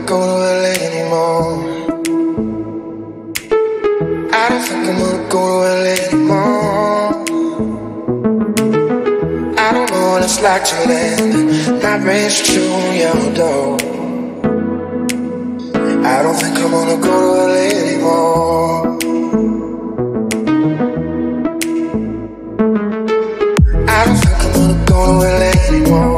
go to LA anymore. I don't think I'm gonna go to LA anymore. I don't know what it's like to land, not raised to your door. I don't think I'm gonna go to LA anymore. I don't think I'm gonna go to LA anymore.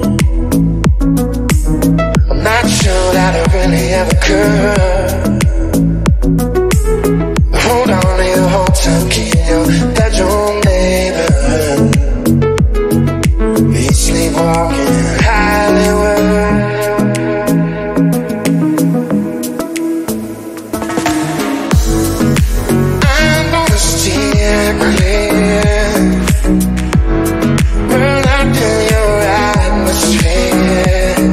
I'm not sure that I really ever could. Hold on to your hotel key in your bedroom neighborhood. Be sleepwalking in Hollywood. I'm gonna steer clear, burn up in your atmosphere.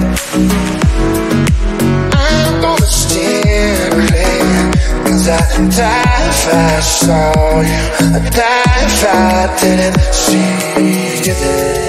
I'm gonna steer clear, 'cause I die if I saw you, I die if I didn't see you there.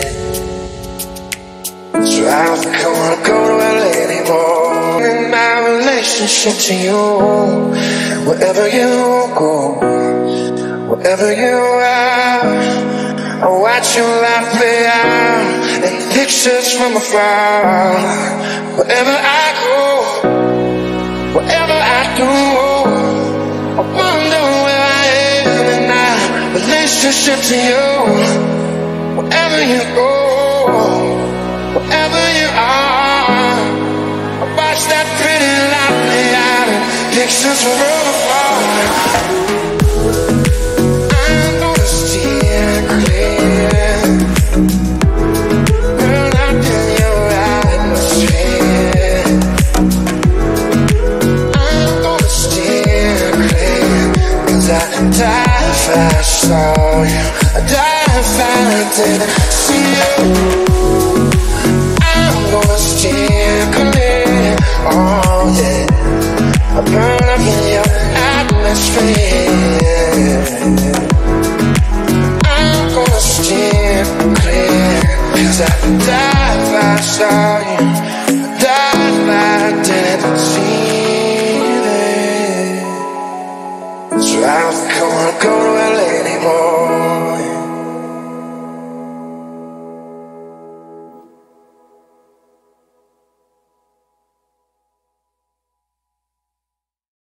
So I don't think I wanna go to LA anymore. In my relationship to you, wherever you go, wherever you are, I watch your life play out in pictures from afar. Wherever I go, wherever I do, I wonder where I am in my relationship to you. Wherever you go, wherever you are, I watch that pretty life play out in pictures from afar.